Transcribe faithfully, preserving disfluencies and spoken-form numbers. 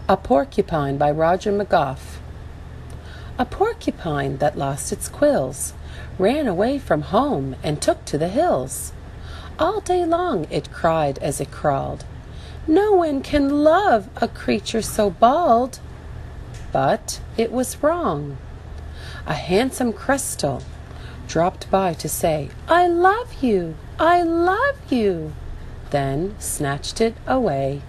A Porcupine by Roger McGough. A porcupine that lost its quills ran away from home and took to the hills. All day long it cried as it crawled, "No one can love a creature so bald." But it was wrong. A handsome crystal dropped by to say, "I love you, I love you," then snatched it away.